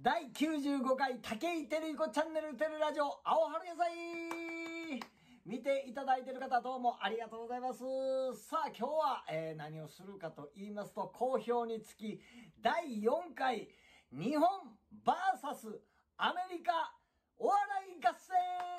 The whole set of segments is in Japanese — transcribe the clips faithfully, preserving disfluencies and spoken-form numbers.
だいきゅうじゅうごかい武井照彦チャンネルテレラジオ青春野菜見ていただいている方どうもありがとうございます。さあ今日は、えー、何をするかと言いますと、好評につきだいよんかい日本 ブイエス アメリカお笑い合戦、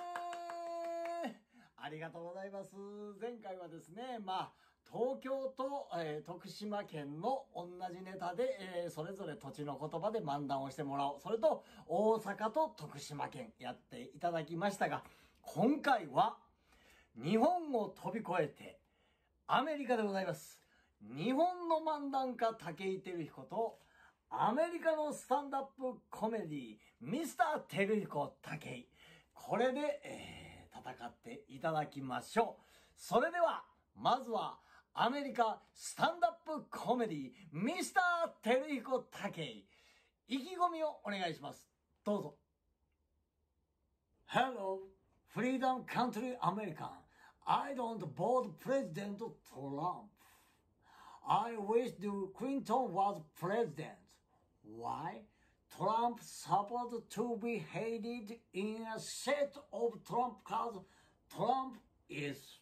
ありがとうございます。前回はですね、まあ東京と、えー、徳島県の同じネタで、えー、それぞれ土地の言葉で漫談をしてもらおう。それと大阪と徳島県やっていただきましたが、今回は日本を飛び越えてアメリカでございます。日本の漫談家武井照彦とアメリカのスタンダップコメディミスター照彦武井。これで、えー、戦っていただきましょう。それでは、まずはアメリカスタンダップコメディミスター照彦武井。意気込みをお願いします。どうぞ。Hello, Freedom Country American. I don't vote President Trump. I wish the Clinton was president. Why? Trump supposed to be hated in a set of Trump cards. Trump is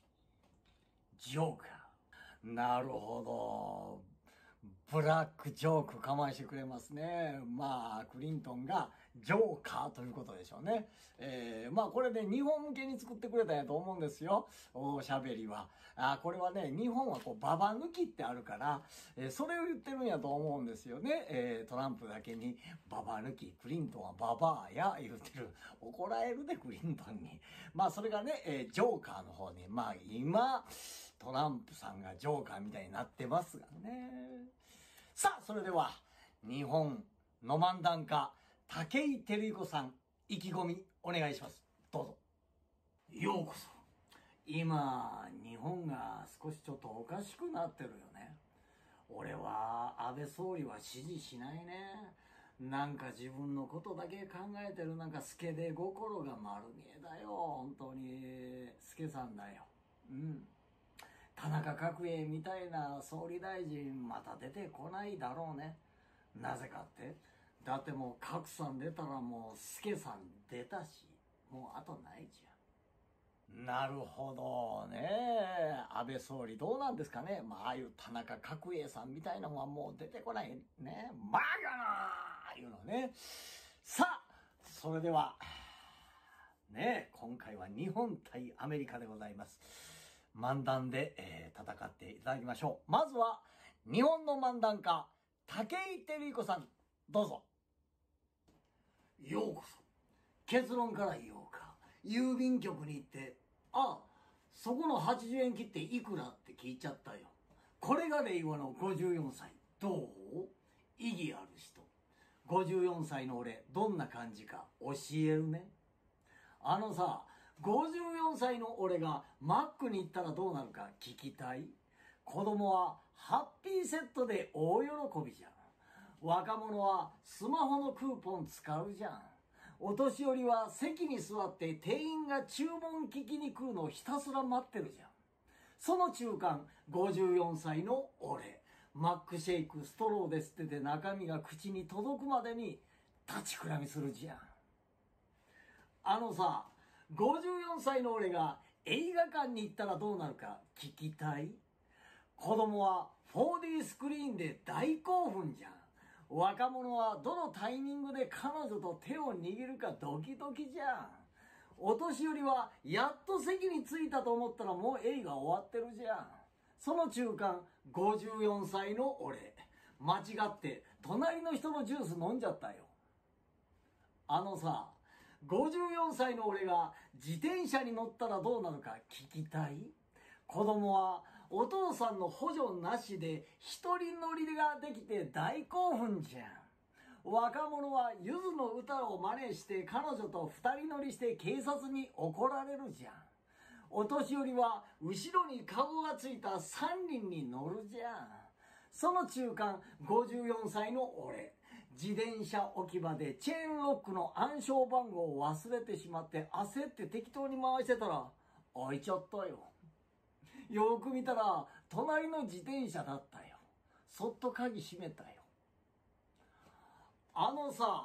Joker. なるほど。ブラックジョークかましてくれますね。まあ、クリントンがジョーカーということでしょうね。えー、まあこれで日本向けに作ってくれたんやと思うんですよ。おしゃべりは。あ、これはね、日本はこう、ババ抜きってあるから、えー、それを言ってるんやと思うんですよね。えー、トランプだけにババ抜き、クリントンはババアや言ってる。怒られるで、クリントンに。まあそれがね、えー、ジョーカーの方に、まあ今、トランプさんがジョーカーみたいになってますがね。さあ、それでは、日本の漫談家、武井照彦さん、意気込み、お願いします。どうぞ。ようこそ。今、日本が少しちょっとおかしくなってるよね。俺は、安倍総理は支持しないね。なんか自分のことだけ考えてる、なんかスケで心が丸見えだよ。本当に、スケさんだよ。うん。田中角栄みたいな総理大臣また出てこないだろうね。なぜかって？だってもう角さん出たらもう助さん出たし、もうあとないじゃん。なるほどね。安倍総理どうなんですかね。まあああいう田中角栄さんみたいなのはもう出てこないね。バカなーいうのね。さあ、それでは、ね、今回は日本対アメリカでございます。漫談で、えー、戦っていただきましょう。まずは、日本の漫談家、武井照彦さん、どうぞ。ようこそ。結論から言おうか。郵便局に行って、あ、そこのはちじゅうえん切っていくらって聞いちゃったよ。これが令和のごじゅうよんさい。どう？意義ある人。ごじゅうよんさいの俺、どんな感じか教えるね。あのさ、ごじゅうよんさいの俺がマックに行ったらどうなるか聞きたい？子供はハッピーセットで大喜びじゃん。若者はスマホのクーポン使うじゃん。お年寄りは席に座って店員が注文聞きに来るのをひたすら待ってるじゃん。その中間、ごじゅうよんさいの俺、マックシェイクストローで吸ってて中身が口に届くまでに立ちくらみするじゃん。あのさ、ごじゅうよんさいの俺が映画館に行ったらどうなるか聞きたい？子供は フォーディー スクリーンで大興奮じゃん。若者はどのタイミングで彼女と手を握るかドキドキじゃん。お年寄りはやっと席に着いたと思ったらもう映画終わってるじゃん。その中間、ごじゅうよんさいの俺、間違って隣の人のジュース飲んじゃったよ。あのさ、ごじゅうよんさいの俺が自転車に乗ったらどうなるか聞きたい？子供はお父さんの補助なしで一人乗りができて大興奮じゃん。若者はゆずの歌を真似して彼女と二人乗りして警察に怒られるじゃん。お年寄りは後ろにカゴがついた三輪に乗るじゃん。その中間、ごじゅうよんさいの俺、自転車置き場でチェーンロックの暗証番号を忘れてしまって焦って適当に回してたら、開いちゃったよ。よく見たら、隣の自転車だったよ。そっと鍵閉めたよ。あのさ、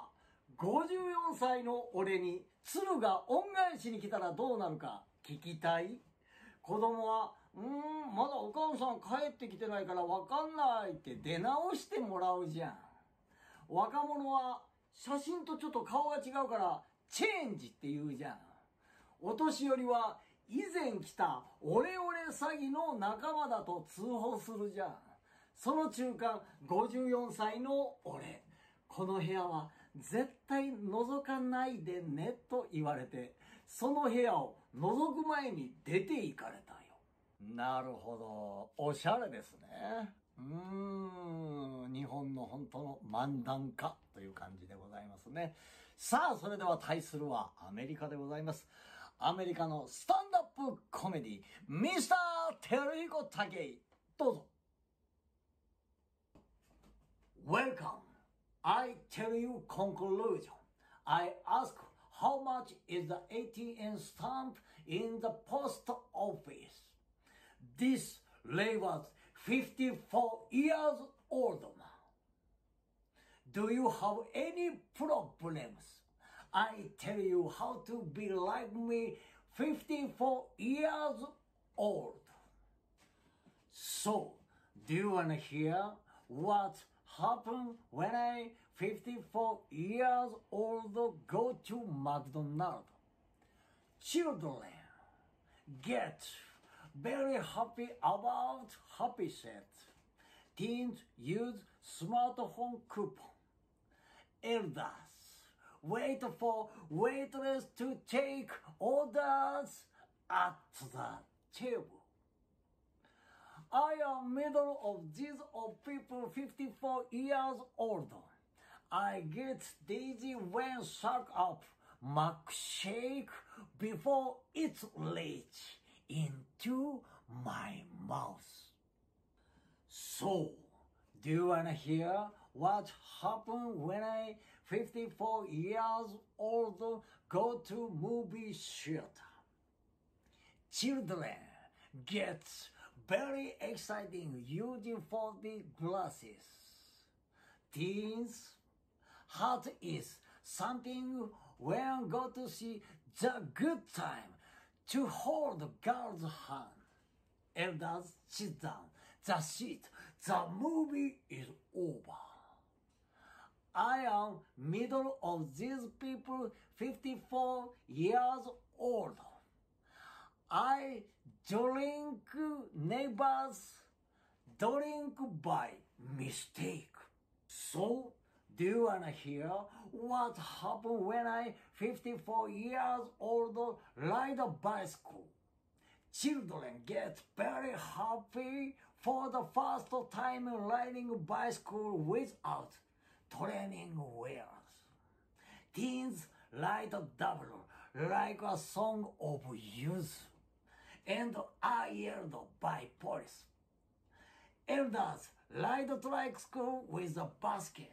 ごじゅうよんさいの俺に鶴が恩返しに来たらどうなるか聞きたい？子供は、うーん、まだお母さん帰ってきてないからわかんないって出直してもらうじゃん。若者は写真とちょっと顔が違うからチェンジって言うじゃん。お年寄りは以前来たオレオレ詐欺の仲間だと通報するじゃん。その中間ごじゅうよんさいの俺。この部屋は絶対覗かないでねと言われて、その部屋を覗く前に出て行かれたよ。なるほど。おしゃれですね。うーん。日本の本当の漫談家という感じでございますね。さあ、それでは対するはアメリカでございます。アメリカのスタンダップコメディ、ミスター・テルヒコ・タケイ。どうぞ。Welcome. I tell you conclusion. I ask how much is the A T M stamp in the post office. This Ray was fifty-four years old now. Do you have any problems? I tell you how to be like me fifty-four years old. So, do you wanna hear what happened when I fifty-four years old go to McDonald's? Children get very happy about Happy Set. Teens use smartphone coupon. Elders wait for waitress to take orders at the table. I am middle of these of people fifty-four years old. I get dizzy when suck up milkshake before it's reach into my mouth. So, do you wanna hear what happened when I fifty-four years old go to movie theater? Children get very exciting using four D glasses. Teens heart is something when go to see the good time to hold the girl's hand. Elders sit down. The seat. The movie is over. I am middle of these people fifty-four years old. I drink neighbors drink by mistake. So, do you wanna hear what happened when I fifty-four years old ride a bicycle? Children get very happy for the first time riding a bicycle without training wheels. Teens ride a double like a song of youth and are yelled by police. Elders ride a tricycle with a basket.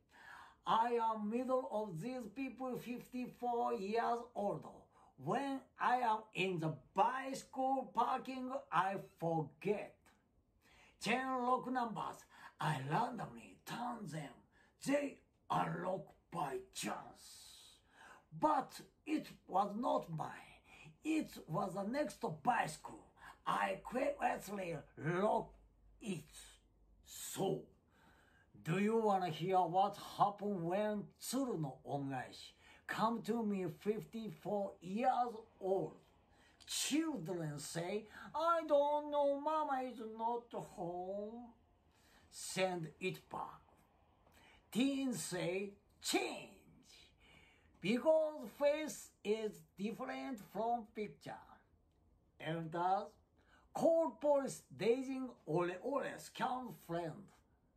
I am middle of these people fifty-four years old. When I am in the bicycle parking, I forget. Chain lock numbers, I randomly turn them. They unlock by chance. But it was not mine. It was the next bicycle. I quickly locked it. So, do you wanna hear what happened when Tsuru no Ongaeshi come to me fifty-four years old? Children say, I don't know, Mama is not home. Send it back. Teens say, change. Because face is different from picture. Elders call police dazing ole ole scam friend.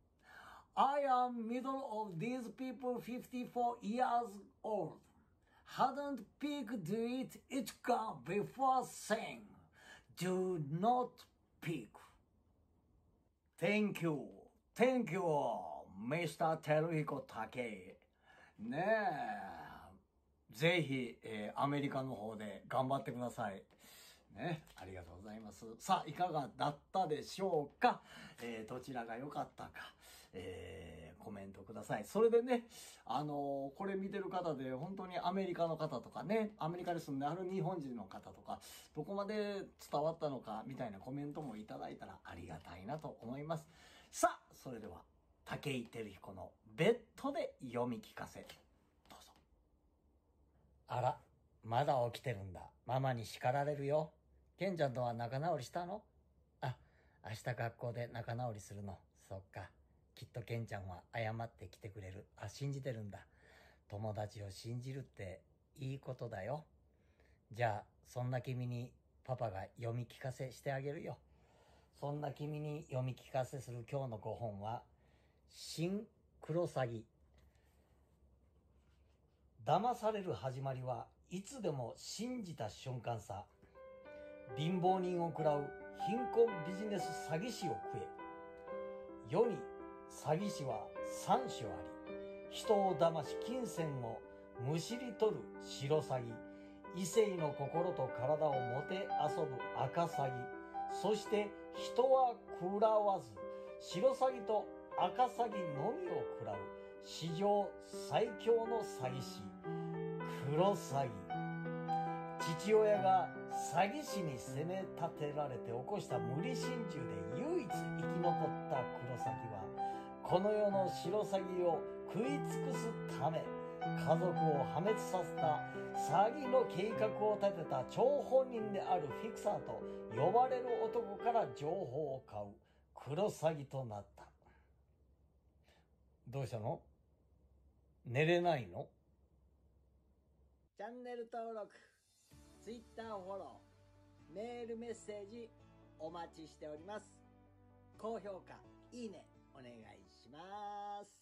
I am middle of these people fifty-four years old. Hadn't picked it each gun before saying, do not pick. Thank you. Thank you, ミスター テルヒコ・タケイ。ねえ。ぜひ、えー、アメリカの方で頑張ってください。ね、ありがとうございます。さあ、いかがだったでしょうか、えー、どちらが良かったか、えー、 コメントください。それでね、あのー、これ見てる方で本当にアメリカの方とかね、アメリカに住んである日本人の方とか、どこまで伝わったのかみたいなコメントもいただいたらありがたいなと思います。さあ、それでは武井照彦のベッドで読み聞かせ。どうぞ。あら、まだ起きてるんだ。ママに叱られるよ。ケンちゃんとは仲直りしたの？あ、明日学校で仲直りするの。そっか。きっとケンちゃんは謝ってきてくれる。あ、信じてるんだ。友達を信じるっていいことだよ。じゃあ、そんな君にパパが読み聞かせしてあげるよ。そんな君に読み聞かせする今日のご本は、新クロサギ。騙される始まりはいつでも信じた瞬間さ。貧乏人を食らう貧困ビジネス詐欺師を食え。世に詐欺師は三種あり、人を騙し金銭をむしり取る白詐欺、異性の心と体をもて遊ぶ赤詐欺、そして人は食らわず白詐欺と赤詐欺のみを食らう史上最強の詐欺師、黒詐欺。父親が詐欺師に責め立てられて起こした無理心中で唯一生き残った黒詐欺は、この世の白詐欺を食い尽くすため、家族を破滅させた詐欺の計画を立てた張本人であるフィクサーと呼ばれる男から情報を買う黒詐欺となった。どうしたの？寝れないの？チャンネル登録、Twitter フォロー、メールメッセージお待ちしております。高評価、いいねお願いします。